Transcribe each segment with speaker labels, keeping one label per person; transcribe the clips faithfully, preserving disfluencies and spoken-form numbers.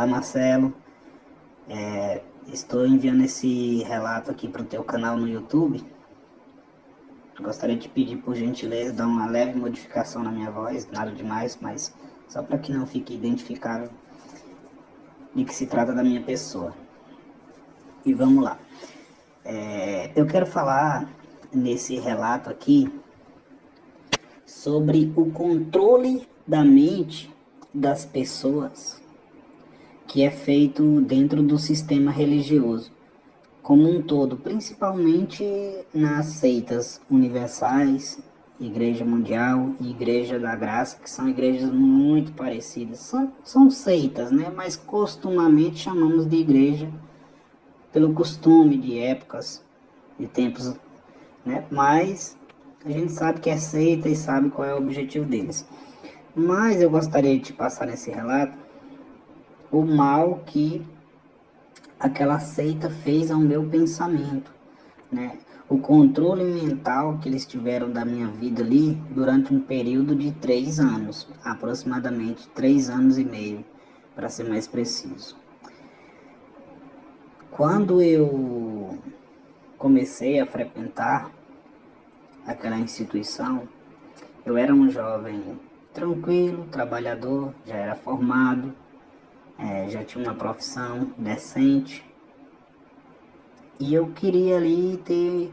Speaker 1: Olá, Marcelo. É, estou enviando esse relato aqui para o teu canal no YouTube. Gostaria de pedir, por gentileza, dar uma leve modificação na minha voz, nada demais, mas só para que não fique identificável de que se trata da minha pessoa. E vamos lá. É, eu quero falar nesse relato aqui sobre o controle da mente das pessoas que é feito dentro do sistema religioso como um todo, principalmente nas seitas universais, Igreja Mundial e Igreja da Graça, que são igrejas muito parecidas. São, são seitas, né? Mas costumamente chamamos de igreja pelo costume de épocas, de tempos, né? Mas a gente sabe que é seita e sabe qual é o objetivo deles. Mas eu gostaria de te passar nesse relato o mal que aquela seita fez ao meu pensamento, né? O controle mental que eles tiveram da minha vida ali durante um período de três anos, aproximadamente três anos e meio, para ser mais preciso. Quando eu comecei a frequentar aquela instituição, eu era um jovem tranquilo, trabalhador, já era formado, é, já tinha uma profissão decente. E eu queria ali ter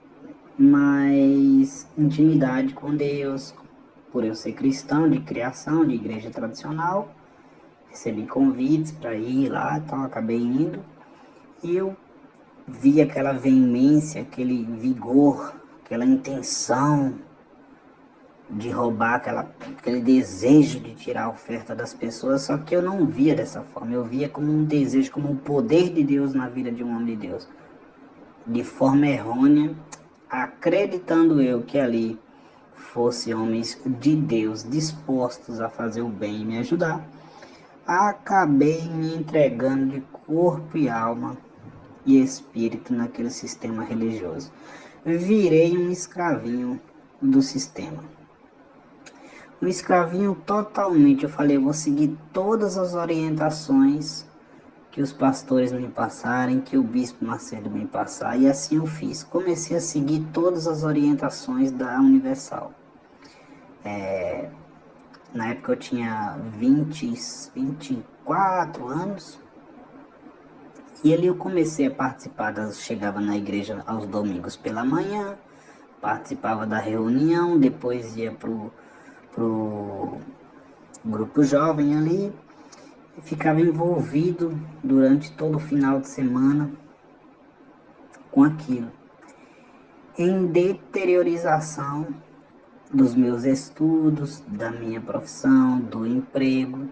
Speaker 1: mais intimidade com Deus, por eu ser cristão de criação, de igreja tradicional. Recebi convites para ir lá, então acabei indo. E eu vi aquela veemência, aquele vigor, aquela intenção de roubar, aquela, aquele desejo de tirar a oferta das pessoas, só que eu não via dessa forma. Eu via como um desejo, como um poder de Deus na vida de um homem de Deus. De forma errônea, acreditando eu que ali fossem homens de Deus dispostos a fazer o bem e me ajudar, acabei me entregando de corpo e alma e espírito naquele sistema religioso. Virei um escravinho do sistema. Um escravinho totalmente. Eu falei, eu vou seguir todas as orientações que os pastores me passarem, que o bispo Macedo me passar, e assim eu fiz. Comecei a seguir todas as orientações da Universal. É, na época eu tinha vinte, vinte e quatro anos, e ali eu comecei a participar, das, chegava na igreja aos domingos pela manhã, participava da reunião, depois ia pro, pro grupo jovem ali, ficava envolvido durante todo o final de semana com aquilo, em deteriorização dos meus estudos, da minha profissão, do emprego.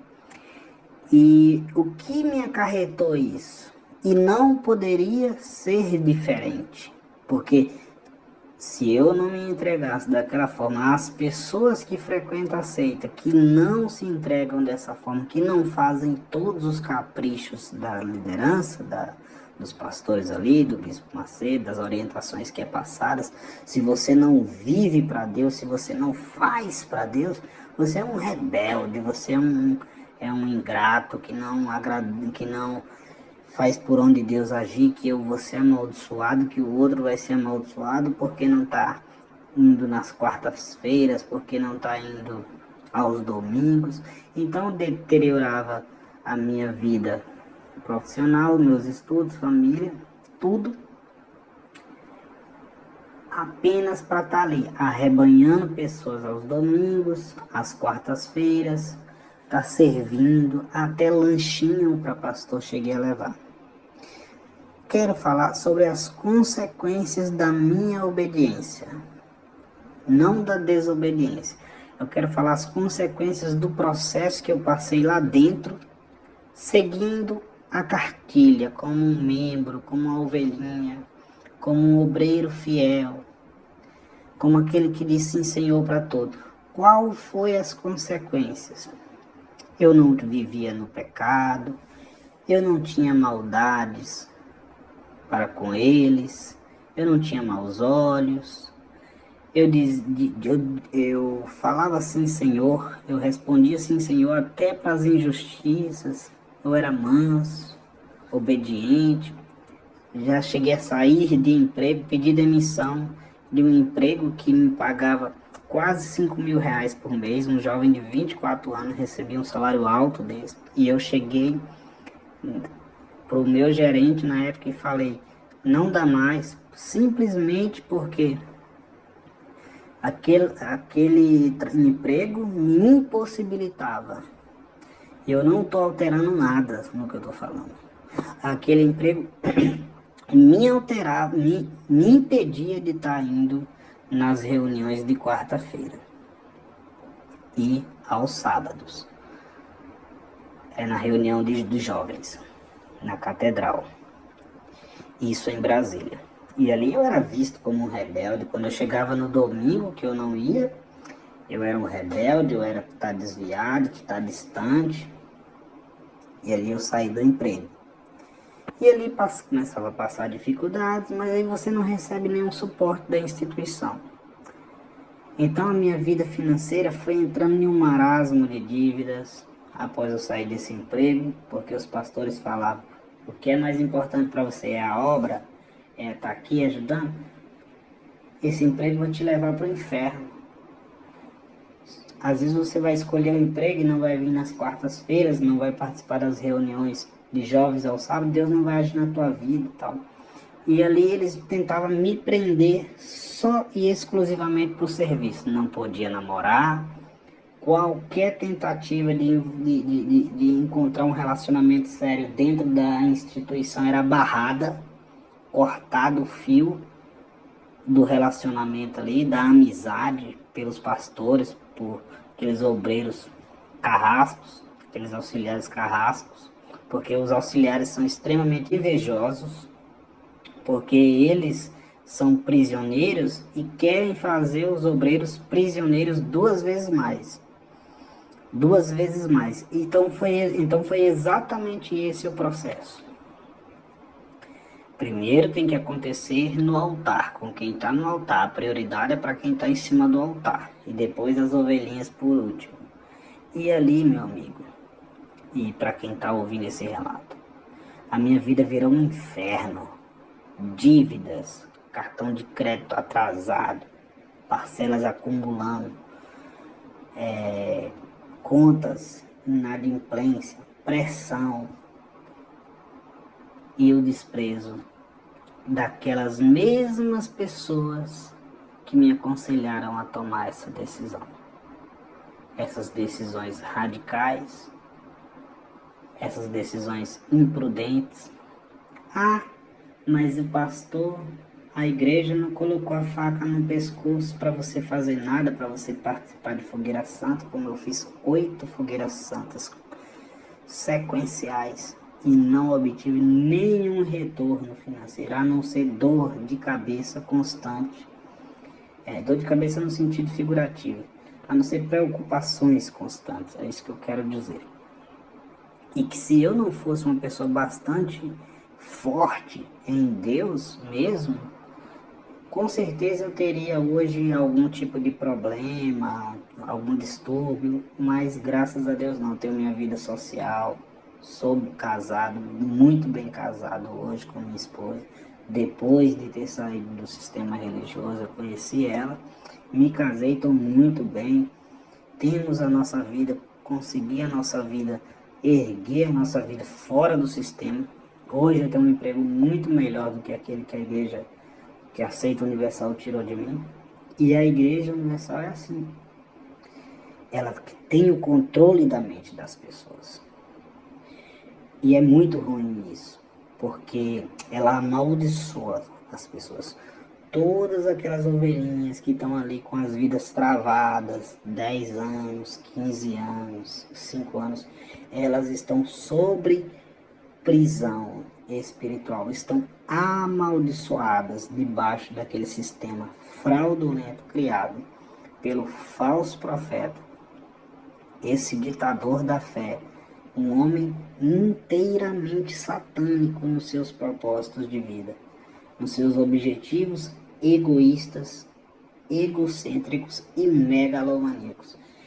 Speaker 1: E o que me acarretou isso? E não poderia ser diferente, porque se eu não me entregasse daquela forma, as pessoas que frequentam a seita, que não se entregam dessa forma, que não fazem todos os caprichos da liderança, da, dos pastores ali, do bispo Macedo, das orientações que é passadas, se você não vive para Deus, se você não faz para Deus, você é um rebelde, você é um, é um ingrato que não agrada, que não faz por onde Deus agir, que eu vou ser amaldiçoado, que o outro vai ser amaldiçoado porque não está indo nas quartas-feiras, porque não está indo aos domingos. Então deteriorava a minha vida profissional, meus estudos, família, tudo, apenas para estar ali, arrebanhando pessoas aos domingos, às quartas-feiras, tá servindo, até lanchinho para pastor cheguei a levar. Quero falar sobre as consequências da minha obediência, não da desobediência. Eu quero falar as consequências do processo que eu passei lá dentro, seguindo a cartilha, como um membro, como uma ovelhinha, como um obreiro fiel, como aquele que disse sim, Senhor, para todo. Qual foi as consequências? Eu não vivia no pecado, eu não tinha maldades para com eles, eu não tinha maus olhos, eu, diz, eu, eu falava assim, Senhor, eu respondia assim, Senhor, até para as injustiças, eu era manso, obediente. Já cheguei a sair de emprego, pedir demissão de um emprego que me pagava quase cinco mil reais por mês. Um jovem de vinte e quatro anos recebia um salário alto desse. E eu cheguei pro meu gerente na época e falei, não dá mais, simplesmente porque aquele, aquele emprego me impossibilitava. Eu não estou alterando nada no que eu estou falando. Aquele emprego me alterava, me, me impedia de estar indo nas reuniões de quarta-feira e aos sábados. É na reunião de, dos jovens, na catedral. Isso em Brasília. E ali eu era visto como um rebelde. Quando eu chegava no domingo, que eu não ia, eu era um rebelde, eu era que está desviado, que está distante. E ali eu saí do emprego. E ali começava a passar dificuldades, mas aí você não recebe nenhum suporte da instituição. Então a minha vida financeira foi entrando em um marasmo de dívidas após eu sair desse emprego, porque os pastores falavam, o que é mais importante para você é a obra, é estar aqui ajudando. Esse emprego vai te levar para o inferno. Às vezes você vai escolher um emprego e não vai vir nas quartas-feiras, não vai participar das reuniões de jovens ao sábado, Deus não vai agir na tua vida e tal. E ali eles tentavam me prender só e exclusivamente para o serviço. Não podia namorar. Qualquer tentativa de, de, de, de encontrar um relacionamento sério dentro da instituição era barrada, cortado o fio do relacionamento ali, da amizade pelos pastores, por aqueles obreiros carrascos, aqueles auxiliares carrascos, porque os auxiliares são extremamente invejosos, porque eles são prisioneiros e querem fazer os obreiros prisioneiros duas vezes mais. Duas vezes mais. Então foi, então foi exatamente esse o processo. Primeiro tem que acontecer no altar, com quem está no altar. A prioridade é para quem está em cima do altar. E depois as ovelhinhas por último. E ali, meu amigo, e para quem está ouvindo esse relato, a minha vida virou um inferno. Dívidas, cartão de crédito atrasado, parcelas acumulando, é, contas, inadimplência, pressão e o desprezo daquelas mesmas pessoas que me aconselharam a tomar essa decisão. Essas decisões radicais, essas decisões imprudentes. Ah, mas o pastor, a igreja não colocou a faca no pescoço para você fazer nada, para você participar de fogueira santa, como eu fiz oito fogueiras santas sequenciais e não obtive nenhum retorno financeiro, a não ser dor de cabeça constante. É, dor de cabeça no sentido figurativo, a não ser preocupações constantes, é isso que eu quero dizer. E que se eu não fosse uma pessoa bastante forte em Deus mesmo, com certeza eu teria hoje algum tipo de problema, algum distúrbio, mas graças a Deus não, tenho minha vida social, sou casado, muito bem casado hoje com minha esposa. Depois de ter saído do sistema religioso, eu conheci ela, me casei, estou muito bem, temos a nossa vida, consegui a nossa vida, erguer a nossa vida fora do sistema. Hoje eu tenho um emprego muito melhor do que aquele que a igreja, que a Seita Universal tirou de mim. E a igreja universal é assim. Ela tem o controle da mente das pessoas. E é muito ruim isso, porque ela amaldiçoa as pessoas. Todas aquelas ovelhinhas que estão ali com as vidas travadas, dez anos, quinze anos, cinco anos, elas estão sobre prisão espiritual, estão amaldiçoadas debaixo daquele sistema fraudulento criado pelo falso profeta, esse ditador da fé, um homem inteiramente satânico nos seus propósitos de vida, nos seus objetivos egoístas, egocêntricos e megalomaníacos.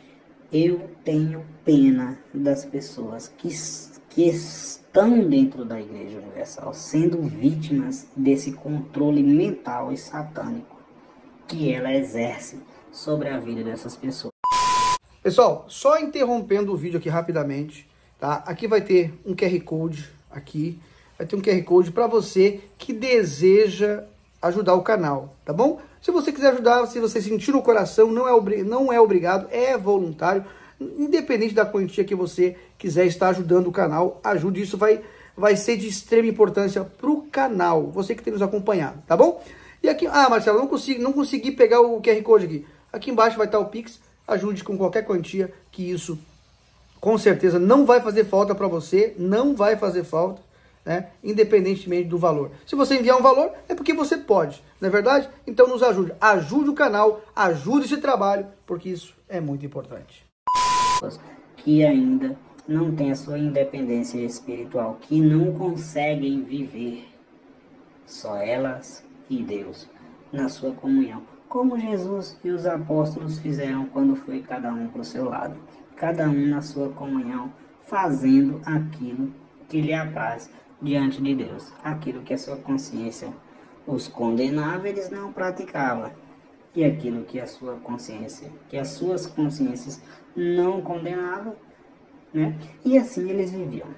Speaker 1: Eu tenho pena das pessoas que, que estão dentro da Igreja Universal, sendo vítimas desse controle mental e satânico que ela exerce sobre a vida dessas pessoas.
Speaker 2: Pessoal, só interrompendo o vídeo aqui rapidamente, tá? Aqui vai ter um Q R Code, aqui, vai ter um Q R Code para você que deseja ajudar o canal, tá bom? Se você quiser ajudar, se você sentir no coração, não é, não é obrigado, é voluntário, independente da quantia que você quiser estar ajudando o canal, ajude, isso vai, vai ser de extrema importância para o canal, você que tem nos acompanhado, tá bom? E aqui, ah, Marcelo, não consegui, não consegui pegar o Q R Code aqui, aqui embaixo vai estar o Pix, ajude com qualquer quantia, que isso com certeza não vai fazer falta para você, não vai fazer falta, né? Independentemente do valor. Se você enviar um valor, é porque você pode, não é verdade? Então nos ajude, ajude o canal, ajude esse trabalho, porque isso é muito importante.
Speaker 1: Que ainda não têm a sua independência espiritual, que não conseguem viver só elas e Deus na sua comunhão, como Jesus e os apóstolos fizeram quando foi cada um para o seu lado, cada um na sua comunhão, fazendo aquilo que lhe apraz diante de Deus, aquilo que a sua consciência os condenava, eles não praticavam, e aquilo que a sua consciência, que as suas consciências não condenavam, né? E assim eles viviam.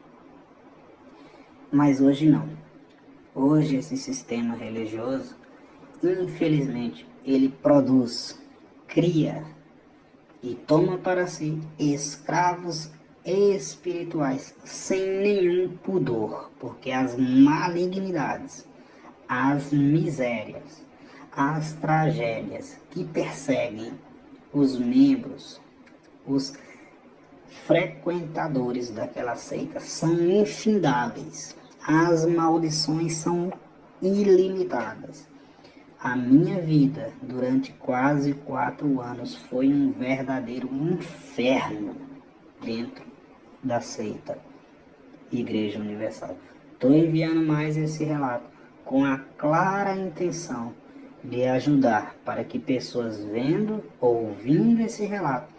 Speaker 1: Mas hoje não. Hoje esse sistema religioso, infelizmente, ele produz, cria e toma para si escravos espirituais sem nenhum pudor, porque as malignidades, as misérias, as tragédias que perseguem os membros, os frequentadores daquela seita são infindáveis, as maldições são ilimitadas. A minha vida durante quase quatro anos foi um verdadeiro inferno dentro da seita Igreja Universal. Estou enviando mais esse relato com a clara intenção de ajudar para que pessoas vendo, ouvindo esse relato,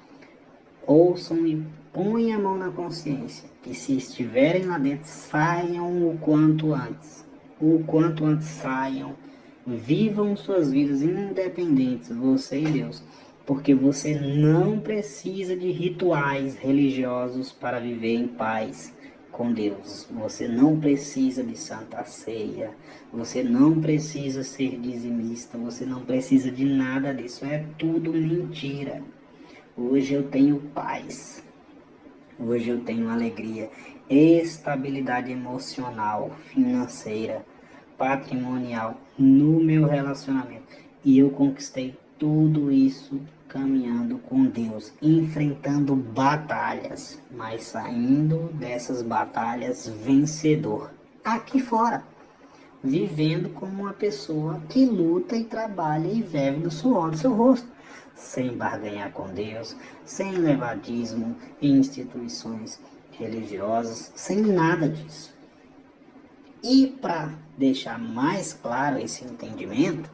Speaker 1: ouçam e ponham a mão na consciência, que se estiverem lá dentro, saiam o quanto antes. O quanto antes saiam, vivam suas vidas independentes, você e Deus, porque você não precisa de rituais religiosos para viver em paz com Deus. Você não precisa de santa ceia, você não precisa ser dizimista, você não precisa de nada disso, é tudo mentira. Hoje eu tenho paz, hoje eu tenho alegria, estabilidade emocional, financeira, patrimonial no meu relacionamento. E eu conquistei tudo isso caminhando com Deus, enfrentando batalhas, mas saindo dessas batalhas vencedor. Aqui fora, vivendo como uma pessoa que luta e trabalha e vive do suor do seu rosto, sem barganhar com Deus, sem levar dízimo em instituições religiosas, sem nada disso. E para deixar mais claro esse entendimento,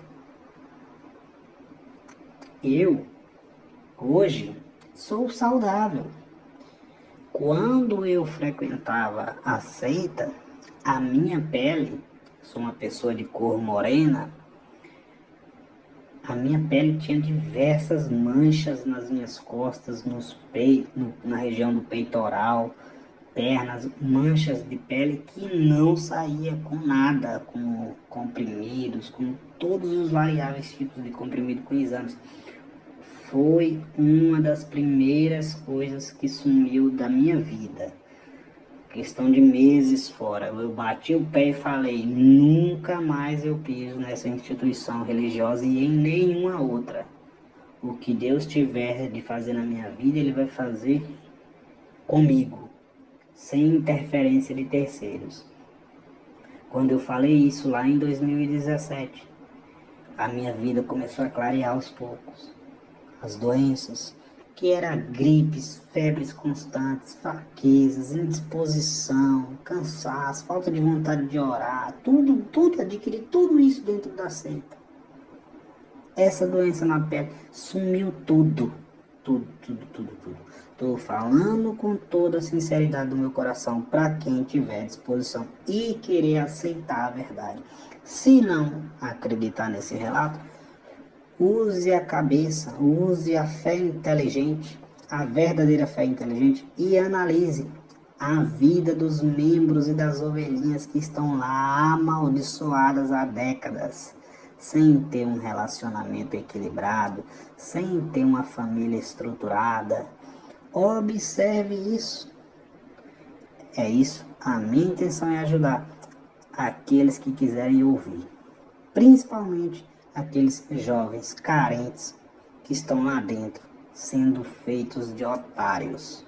Speaker 1: eu hoje sou saudável. Quando eu frequentava a seita, a minha pele, sou uma pessoa de cor morena, a minha pele tinha diversas manchas nas minhas costas, nos peitos, no, na região do peitoral, pernas, manchas de pele que não saía com nada, com comprimidos, com todos os variáveis tipos de comprimido com exames. Foi uma das primeiras coisas que sumiu da minha vida. Questão de meses fora, eu bati o pé e falei, nunca mais eu piso nessa instituição religiosa e em nenhuma outra. O que Deus tiver de fazer na minha vida, Ele vai fazer comigo, sem interferência de terceiros. Quando eu falei isso lá em dois mil e dezessete, a minha vida começou a clarear aos poucos. As doenças, que eram gripes, febres constantes, fraquezas, indisposição, cansaço, falta de vontade de orar, tudo, tudo, adquiri tudo isso dentro da seita. Essa doença na pele sumiu tudo, tudo, tudo, tudo, tudo. Estou falando com toda a sinceridade do meu coração para quem tiver disposição e querer aceitar a verdade. Se não acreditar nesse relato, use a cabeça, use a fé inteligente, a verdadeira fé inteligente e analise a vida dos membros e das ovelhinhas que estão lá amaldiçoadas há décadas, sem ter um relacionamento equilibrado, sem ter uma família estruturada. Observe isso. É isso. A minha intenção é ajudar aqueles que quiserem ouvir, principalmente aqueles jovens carentes que estão lá dentro, sendo feitos de otários.